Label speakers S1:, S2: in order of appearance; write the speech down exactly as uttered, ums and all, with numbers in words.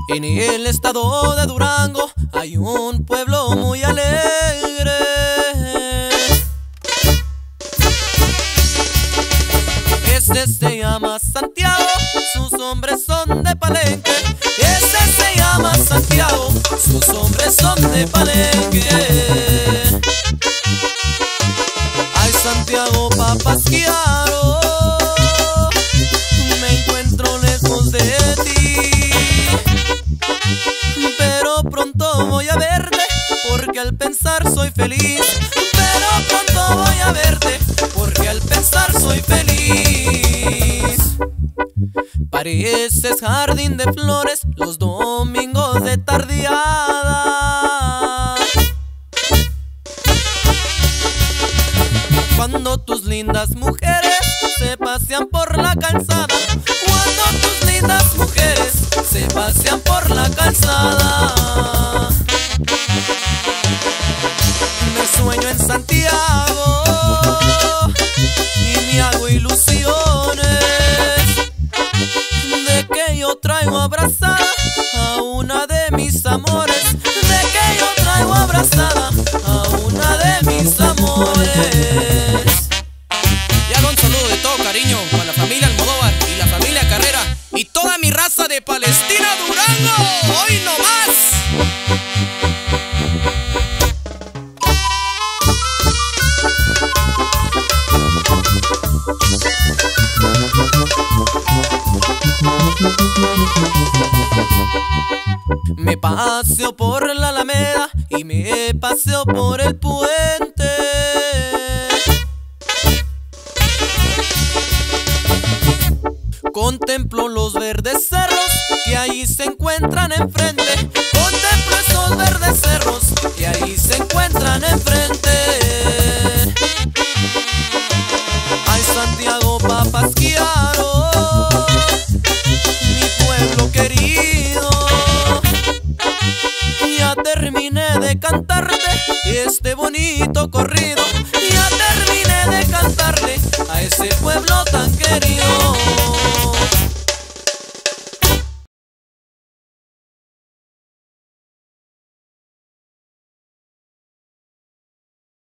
S1: En el estado de Durango hay un pueblo muy alegre. Este se llama Santiago, sus hombres son de Palenque. Este se llama Santiago, sus hombres son de Palenque. Ay, Santiago, papasquiaro, me encuentro lejos de ti, pero pronto voy a verte, porque al pensar soy feliz. Pero pronto voy a verte, porque al pensar soy feliz. Pareces jardín de flores los domingos de tardeada, cuando tus lindas mujeres se pasean por la calzada. Cuando tus lindas mujeres se pasean por la calzada. Me sueño en Santiago y me hago ilusiones de que yo traigo abrazada a una de mis amores, de que yo traigo abrazada a una de mis amores. Y hago un saludo de todo cariño para la familia Almodóvar y la familia Carrera y toda mi raza de Palestina, Durango. ¡Hoy no más! Me paseo por la Alameda y me paseo por el puente. Contemplo los verdes cerros que ahí se encuentran enfrente. Contemplo esos verdes cerros que ahí se encuentran enfrente. Ay, Santiago, papasquiaro, mi pueblo querido, ya terminé de cantarte este bonito corrido. Ya terminé de cantarle a ese pueblo tan querido.